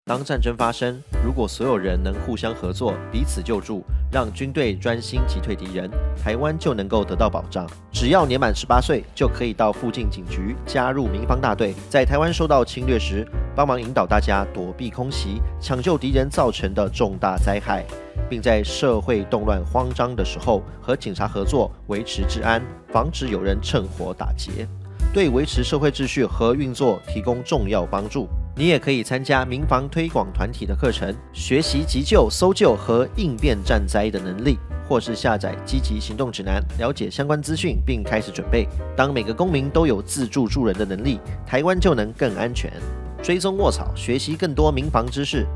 当战争发生，如果所有人能互相合作，彼此救助，让军队专心击退敌人，台湾就能够得到保障。只要年满18岁，就可以到附近警局加入民防大队，在台湾受到侵略时，帮忙引导大家躲避空袭，抢救敌人造成的重大灾害，并在社会动乱慌张的时候和警察合作，维持治安，防止有人趁火打劫，对维持社会秩序和运作提供重要帮助。你也可以参加民防推广团体的课程，学习急救、搜救和应变战灾的能力，或是下载积极行动指南，了解相关资讯并开始准备。当每个公民都有自助助人的能力，台湾就能更安全。追踪卧草，学习更多民防知识。